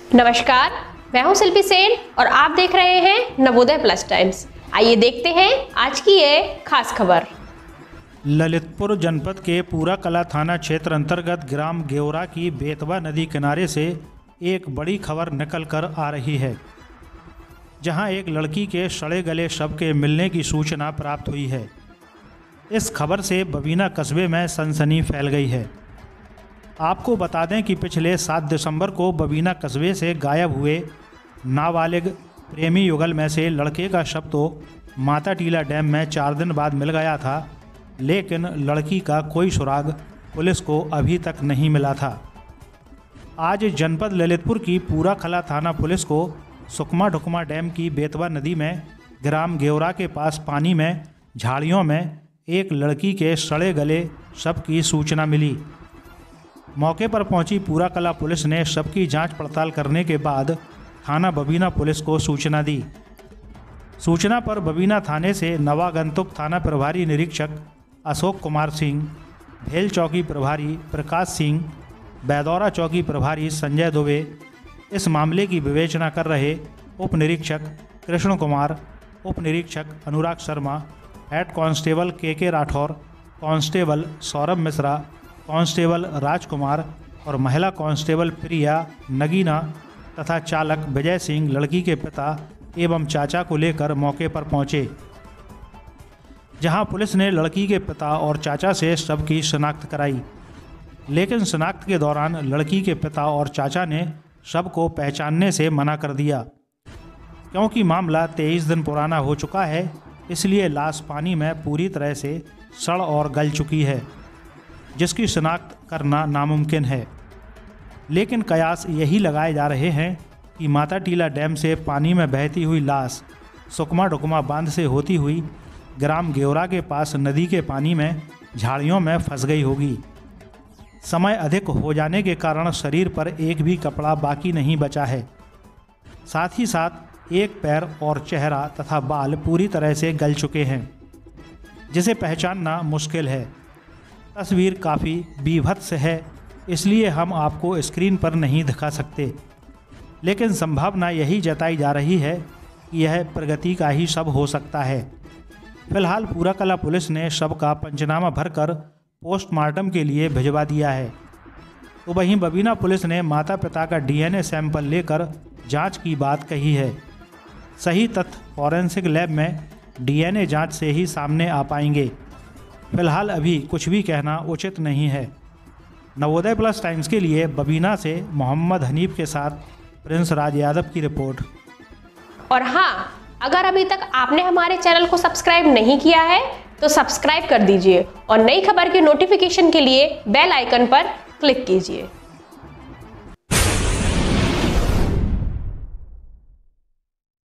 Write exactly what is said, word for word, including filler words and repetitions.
नमस्कार, मैं हूं शिल्पी सेन और आप देख रहे हैं नवोदय प्लस टाइम्स। आइए देखते हैं आज की ये खास खबर। ललितपुर जनपद के पूरा कला थाना क्षेत्र अंतर्गत ग्राम गेवरा की बेतवा नदी किनारे से एक बड़ी खबर निकल कर आ रही है, जहां एक लड़की के सड़े गले शव के मिलने की सूचना प्राप्त हुई है। इस खबर से बबीना कस्बे में सनसनी फैल गई है। आपको बता दें कि पिछले सात दिसंबर को बबीना कस्बे से गायब हुए नाबालिग प्रेमी युगल में से लड़के का शव तो माता टीला डैम में चार दिन बाद मिल गया था, लेकिन लड़की का कोई सुराग पुलिस को अभी तक नहीं मिला था। आज जनपद ललितपुर की पूरा कला थाना पुलिस को सुकमा ढुकमा डैम की बेतवा नदी में ग्राम गेवरा के पास पानी में झाड़ियों में एक लड़की के सड़े गले शव की सूचना मिली। मौके पर पहुंची पूरा कला पुलिस ने शव की जांच पड़ताल करने के बाद थाना बबीना पुलिस को सूचना दी। सूचना पर बबीना थाने से नवागंतुक थाना प्रभारी निरीक्षक अशोक कुमार सिंह, भेल चौकी प्रभारी प्रकाश सिंह, बैदौरा चौकी प्रभारी संजय दुबे, इस मामले की विवेचना कर रहे उप निरीक्षक कृष्ण कुमार, उप निरीक्षक Anurag Sharma, head constable K K Rathore, constable Saurabh Mishra, constable Rajkumar और महिला कांस्टेबल प्रिया नगीना तथा चालक विजय सिंह लड़की के पिता एवं चाचा को लेकर मौके पर पहुंचे, जहां पुलिस ने लड़की के पिता और चाचा से शव की शिनाख्त कराई। लेकिन शिनाख्त के दौरान लड़की के पिता और चाचा ने शव को पहचानने से मना कर दिया, क्योंकि मामला तेईस दिन पुराना हो चुका है, इसलिए लाश पानी में पूरी तरह से सड़ और गल चुकी है, जिसकी शिनाख्त करना नामुमकिन है। लेकिन कयास यही लगाए जा रहे हैं कि माता टीला डैम से पानी में बहती हुई लाश सुकमा ढुकमा बांध से होती हुई ग्राम गेवरा के पास नदी के पानी में झाड़ियों में फंस गई होगी। समय अधिक हो जाने के कारण शरीर पर एक भी कपड़ा बाकी नहीं बचा है। साथ ही साथ एक पैर और चेहरा तथा बाल पूरी तरह से गल चुके हैं, जिसे पहचानना मुश्किल है। तस्वीर काफ़ी बीभत्स है, इसलिए हम आपको स्क्रीन पर नहीं दिखा सकते, लेकिन संभावना यही जताई जा रही है कि यह प्रगति का ही शव हो सकता है। फिलहाल पूरा कला पुलिस ने शव का पंचनामा भरकर पोस्टमार्टम के लिए भिजवा दिया है। तो वहीं बबीना पुलिस ने माता पिता का डी एन ए सैंपल लेकर जांच की बात कही है। सही तथ्य फॉरेंसिक लैब में डी एन ए जांच से ही सामने आ पाएंगे। फिलहाल अभी कुछ भी कहना उचित नहीं है। नवोदय प्लस टाइम्स के लिए बबीना से मोहम्मद हनीफ के साथ प्रिंस राज यादव की रिपोर्ट। और हाँ, अगर अभी तक आपने हमारे चैनल को सब्सक्राइब नहीं किया है तो सब्सक्राइब कर दीजिए और नई खबर की नोटिफिकेशन के लिए बेल आइकन पर क्लिक कीजिए।